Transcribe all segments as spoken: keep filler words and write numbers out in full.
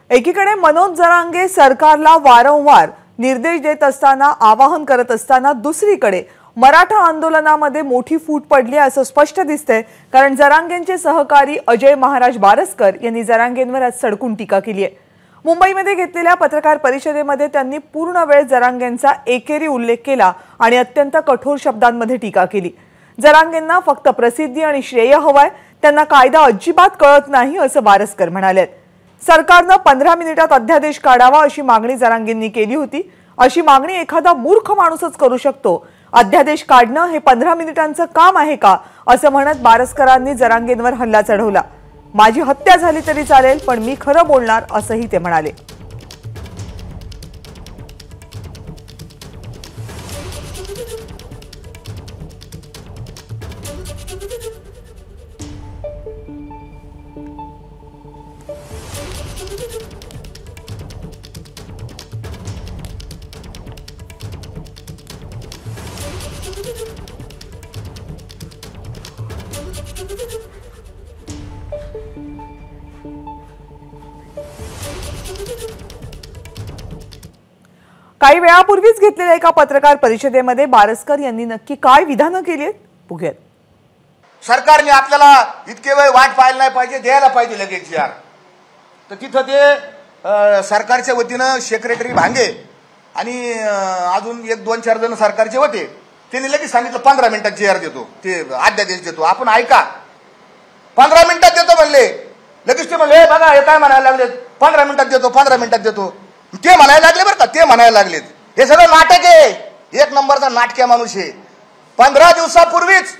एकीकडे मनोज जरांगे सरकारला वारंवार निर्देश देत असताना आवाहन करत असताना दुसरीकडे मराठा आंदोलनामध्ये मोठी फूट पडली असं स्पष्ट दिसतंय। कारण जरांगेंचे सहकारी अजय महाराज बारसकर यांनी जरांगेंवर आज सडकून टीका केली आहे। मुंबईमध्ये घेतलेल्या पत्रकार परिषदेमध्ये त्यांनी पूर्ण वेळ जरांगेंचा एकेरी उल्लेख केला आणि अत्यंत कठोर शब्दांमध्ये टीका केली। जरांगेंना फक्त प्रसिद्धी आणि श्रेय हवंय, त्यांना कायदा अजिबात कळत नाही असं बारसकर म्हणाले। सरकारने पंधरा मिनिटात अध्यादेश काढावा अशी मागणी जरांगेंनी केली होती। अशी मागणी एखादा मूर्ख माणूसच करू शकतो। अध्यादेश काढणं हे पंधरा मिनिटांचं काम आहे का असं म्हणत बारसकरांनी जरांगेंवर हल्ला चढवला। माझी हत्या झाली तरी चालेल, पण मी खरं बोलणार असंही ते म्हणाले। काही वेळापूर्वीच घेतलेल्या एका पत्रकार परिषदेमध्ये बारसकर यांनी नक्की काय विधानं केली आहेत बघूया। सरकारने आपल्याला इतके वेळ वाट पाहायला नाही पाहिजे, द्यायला पाहिजे लगेच यार। तर तिथं ते सरकारच्या वतीनं सेक्रेटरी भांगे आणि अजून एक दोन चार जण सरकारचे होते, त्यांनी लगेच सांगितलं पंधरा मिनिटात जे आर देतो, ते अध्यादेश देतो। आपण ऐका, पंधरा मिनिटात देतो म्हणले, लगेच ते म्हणले बघा हे काय म्हणायला लागले, पंधरा मिनिटात देतो पंधरा मिनिटात देतो ते म्हणायला लागले बरं का, ते म्हणायला लागलेत। हे सगळं नाटक आहे, एक नंबरचा नाटक्या माणूस आहे। पंधरा दिवसापूर्वीच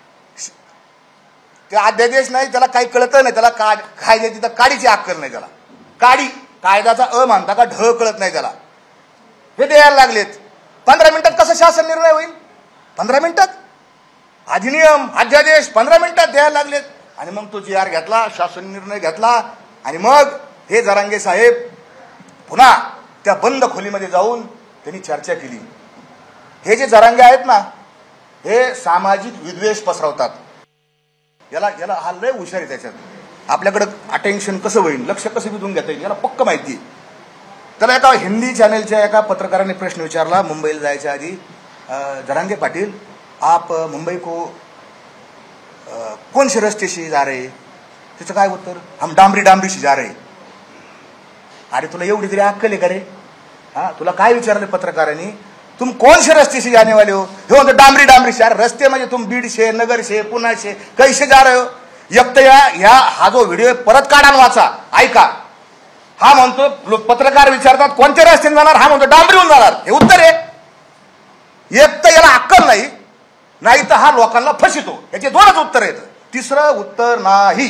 ते अध्यादेश नाही, त्याला काही कळत नाही, त्याला काय नाही, तिथं काडीची अक्कल नाही, त्याला काडी कायद्याचा अ मानता का ढ कळत नाही त्याला, हे द्यायला लागलेत। पंधरा मिनिटात कसं शासन निर्णय होईल? पंधरा मिनिटात अधिनियम अध्यादेश पंधरा मिनिटात द्यायला लागलेत। आणि मग तो जी आर घेतला, शासन निर्णय घेतला आणि मग हे जरांगे साहेब पुन्हा त्या बंद खोलीमध्ये जाऊन त्यांनी चर्चा केली। हे जे जरांगे आहेत ना, हे सामाजिक विद्वेष पसरवतात। याला याला हा लय हुशार आहे, त्याच्यात आपल्याकडे अटेन्शन कसं होईल, लक्ष कसं विधून घेता येईल याला पक्क माहिती आहे। त्याला एका हिंदी चॅनलच्या एका पत्रकाराने प्रश्न विचारला मुंबईला जायच्या आधी, जरांगे पाटील आप मुंबई को कौन से रस्ते से जा रहे? त्याचं काय उत्तर? हम डांबरी डांबरी से जा रहे। अरे तुला एवढी तरी अक्कल आहे का रे? हा, तुला काय विचारले पत्रकारांनी, तुम कौन से रस्ते से जाने वाले हो? हे म्हणतो डांबरी डांबरी से। अरे रस्ते म्हणजे तुम बीड से, नगर से, पुणे से, कैसे जा रहे हो? एक तर या ह्या हा जो व्हिडिओ परत काढा वाचा, ऐका। हा म्हणतो पत्रकार विचारतात कोणत्या रस्त्याने जाणार, हा म्हणतो डांबरीहून जाणार। हे उत्तर आहे? एक तर याला अक्कल नाही, नाही तर हा लोकांना फसितो। याचे दोनच उत्तर आहेत, तिसरं उत्तर नाही।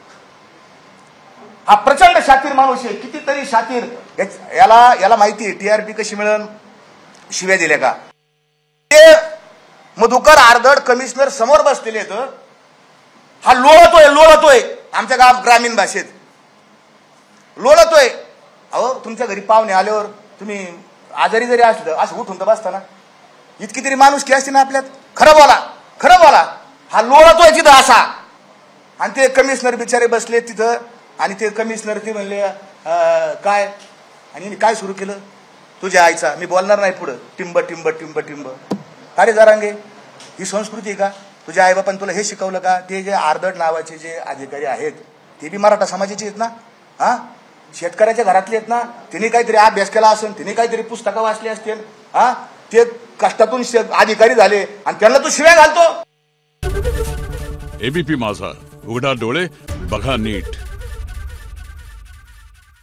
हा प्रचंड शातीर माणूस आहे, कितीतरी शातीर। याला याला माहिती आहे टीआरपी कशी मिळेल, शिव्या दिल्या का। ते मधुकर आर्दड कमिशनर समोर बसलेले आहेत, हा लोळतोय लोळतोय आमच्या गाव ग्रामीण भाषेत लोळतोय। अहो तुमच्या घरी पाहुणे आल्यावर तुम्ही आजारी जरी असलं असं उठून तर बसताना, इतकी तरी माणूस की असते ना आपल्यात, खरं बोला खरं बोला। हा लोळतोय तिथं असा, आणि ते कमिशनर बिचारे बसले तिथं, आणि ते कमिशनर ते म्हणले काय, आणि काय सुरू केलं, तुझ्या आईचा मी बोलणार नाही पुढं, टिंब टिंब टिंब टिंब। अरे जरांगे ही संस्कृती आहे का? तुझ्या आईबापान तुला हे शिकवलं का? ते जे आर्दड नावाचे जे अधिकारी आहेत ते बी मराठा समाजाचे आहेत ना, हा शेतकऱ्याच्या घरातले आहेत ना, तिने काहीतरी अभ्यास केला असेल, तिने काहीतरी पुस्तकं वाचली असतील, हा ते कष्टातून अधिकारी झाले आणि त्यांना तू शिव्या घालतो। एबीपी माझा, उघडा डोळे बघा नीट।